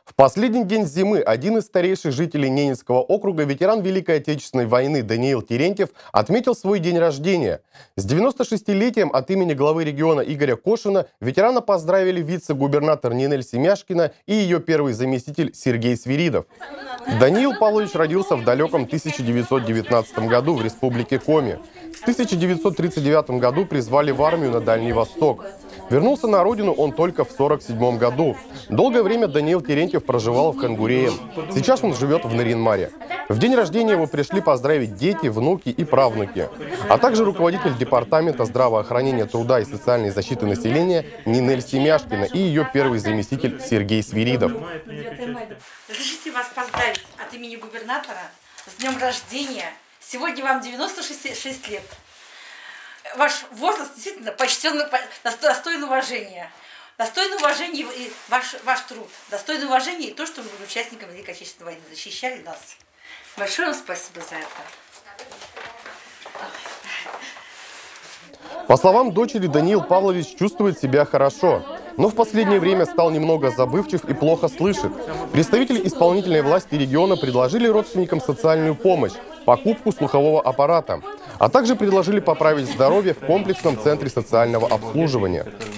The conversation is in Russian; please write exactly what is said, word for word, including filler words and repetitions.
В последний день зимы один из старейших жителей Ненецкого округа, ветеран Великой Отечественной войны Даниил Терентьев, отметил свой день рождения. С девяностошестилетием от имени главы региона Игоря Кошина ветерана поздравили вице-губернатор Нинель Семяшкина и ее первый заместитель Сергей Свиридов. Даниил Павлович родился в далеком тысяча девятьсот девятнадцатом году в республике Коми. В тысяча девятьсот тридцать девятом году призвали в армию на Дальний Восток. Вернулся на родину он только в сорок седьмом году. Долгое время Даниил Терентьев проживал в Кангурее. Сейчас он живет в Нарьян-Маре. В день рождения его пришли поздравить дети, внуки и правнуки, а также руководитель департамента здравоохранения, труда и социальной защиты населения Нинель Семяшкина и ее первый заместитель Сергей Свиридов. Разрешите вас поздравить от имени губернатора с днем рождения. Сегодня вам девяносто шесть лет. Ваш возраст действительно почтен, достоин уважения. Достоин уважения и ваш, ваш труд. Достоин уважения и то, что вы были участником Великой Отечественной войны, защищали нас. Большое вам спасибо за это. По словам дочери, Даниил Павлович чувствует себя хорошо, но в последнее время стал немного забывчив и плохо слышит. Представители исполнительной власти региона предложили родственникам социальную помощь, покупку слухового аппарата, а также предложили поправить здоровье в комплексном центре социального обслуживания.